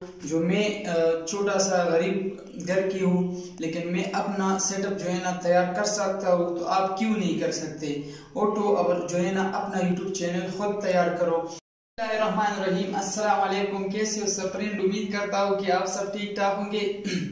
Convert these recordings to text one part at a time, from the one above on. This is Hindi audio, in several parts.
जो मैं छोटा सा गरीब घर की हूँ, लेकिन मैं अपना सेटअप जो है ना तैयार कर सकता हूँ, तो आप क्यों नहीं कर सकते। ऑटो और जो है ना अपना यूट्यूब चैनल खुद तैयार करो। बिस्मिल्लाहिर्रहमानिर्रहीम, अस्सलाम वालेकुम। कैसे हो सब फ्रेंड? उम्मीद करता हूँ कि आप सब ठीक ठाक होंगे।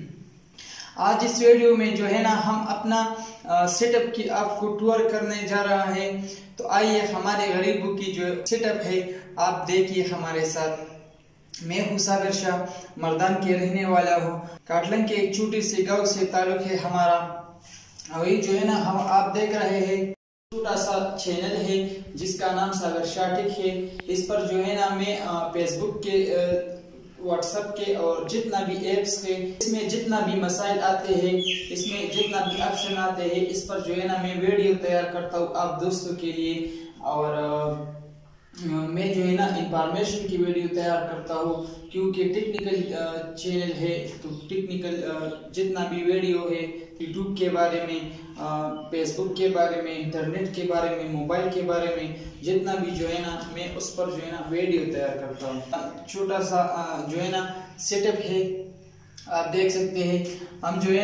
आज इस वीडियो में जो है ना हम अपना सेटअप की आपको टूर करने जा रहा है। तो आइए हमारे गरीबों की जो सेटअप है आप देखिए हमारे साथ। मैं हूँ साबिर शाह, मर्दान के रहने वाला हूँ। काटलन के एक छोटी सी गांव से ताल्लुक है हमारा। वही जो है ना हम आप देख रहे हैं छोटा सा चैनल है जिसका नाम साबिर शाह टेक है। इस पर जो है ना मैं फेसबुक के, व्हाट्सएप के और जितना भी एप्स है, इसमें जितना भी मसाइल आते हैं, इसमें जितना भी ऑप्शन आते हैं, इस पर जो है ना मैं वीडियो तैयार करता हूँ आप दोस्तों के लिए। और मैं जो है ना इंफॉर्मेशन की वीडियो तैयार करता हूँ, क्योंकि टेक्निकल चैनल है। तो टेक्निकल जितना भी वीडियो है यूट्यूब के बारे में, फेसबुक के बारे में, इंटरनेट के बारे में, मोबाइल के बारे में, जितना भी जो है ना मैं उस पर जो है ना वीडियो तैयार करता हूँ। छोटा सा जो है ना सेटअप है, आप देख सकते हैं। हम जो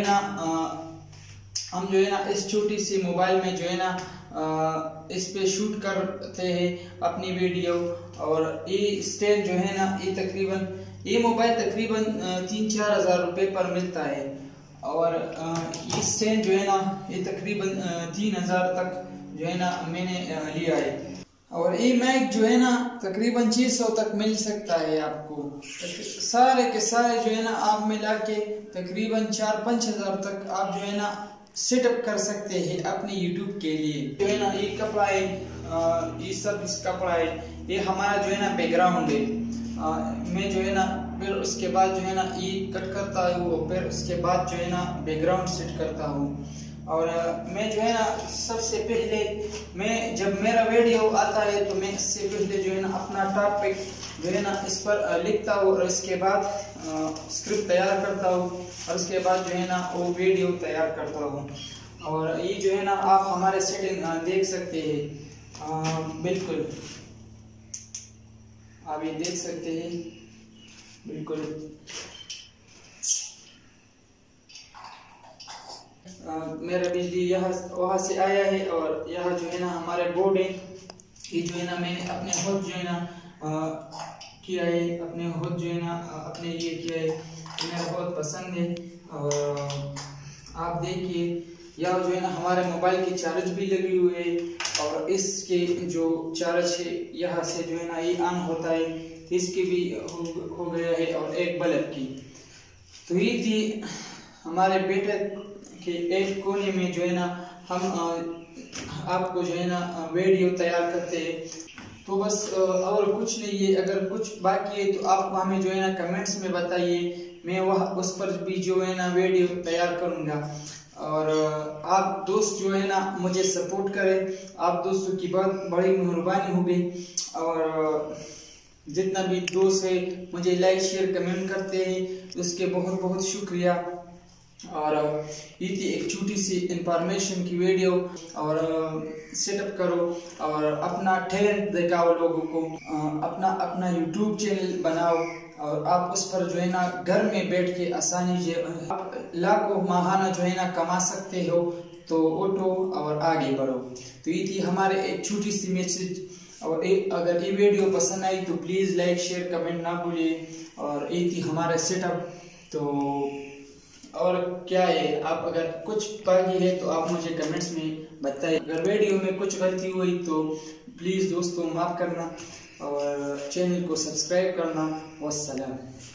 है ना इस छोटी सी मोबाइल में जो है ना इस पे शूट करते हैं अपनी वीडियो। और ये स्टैंड जो है ना ये मोबाइल तकरीबन 3-4 हज़ार रुपये पर मिलता है। और ये स्टैंड जो है ना ये तकरीबन 3,000 तक जो है ना मैंने लिया है। और ये माइक जो है ना तकरीबन 600 तक मिल सकता है आपको। सारे के सारे जो है ना आप मिला के तकरीबन 4-5 हज़ार तक आप जो है ना सेटअप कर सकते हैं अपने YouTube के लिए। जो है ना ये कपड़ा है, ये सब इस कपड़ा है, ये हमारा जो है ना बैकग्राउंड है। मैं जो है ना फिर उसके बाद जो है ना ये कट करता हूँ, फिर उसके बाद जो है ना बैकग्राउंड सेट करता हूँ। और मैं जो है ना सबसे पहले जब मेरा वीडियो आता है तो मैं इससे पहले जो है ना अपना टॉपिक जो है ना इस पर लिखता हूँ, और इसके बाद स्क्रिप्ट तैयार करता हूँ, और उसके बाद जो है ना वो वीडियो तैयार करता हूँ। और ये जो है ना आप हमारे सेटिंग देख सकते हैं। बिल्कुल आप ये देख सकते हैं बिल्कुल। मेरा बिजली यहाँ वहाँ से आया है, और यहाँ जो है ना हमारे बोर्ड है। ये जो है ना मैंने अपने खुद जो है ना किया है, अपने खुद जो है ना अपने लिए किया है, तो मेरा बहुत पसंद है। और आप देखिए यहाँ जो है ना हमारे मोबाइल की चार्ज भी लगी हुई है, और इसके जो चार्ज है यहाँ से जो है ना ये ऑन होता है, इसकी भी हो गया है। और एक बल्ब की तो ये थी हमारे बेटे के एक कोने में जो है ना हम आपको जो है ना वीडियो तैयार करते हैं। तो बस और कुछ नहीं है। अगर कुछ बाकी है तो आप हमें जो है ना कमेंट्स में बताइए, मैं वह उस पर भी जो है ना वीडियो तैयार करूँगा। और आप दोस्त जो है ना मुझे सपोर्ट करें, आप दोस्तों की बहुत बड़ी मेहरबानी होगी। और जितना भी दोस्त है मुझे लाइक शेयर कमेंट करते हैं उसके बहुत बहुत शुक्रिया। और ये थी एक छोटी सी इंफॉर्मेशन की वीडियो। और सेटअप करो और अपना टैलेंट दिखाओ लोगों को, अपना यूट्यूब चैनल बनाओ, और आप उस पर जो है ना घर में बैठ के आसानी से आप लाखों माहाना जो है ना कमा सकते हो। तो ऑटो और आगे बढ़ो। तो ये थी हमारे एक छोटी सी मैसेज। और अगर ये वीडियो पसंद आई तो प्लीज़ लाइक शेयर कमेंट ना भूलिए। और ये थी हमारा सेटअप। तो और क्या है, आप अगर कुछ बाकी है तो आप मुझे कमेंट्स में बताइए। अगर वीडियो में कुछ गलती हुई तो प्लीज़ दोस्तों माफ़ करना, और चैनल को सब्सक्राइब करना। वस्सलाम।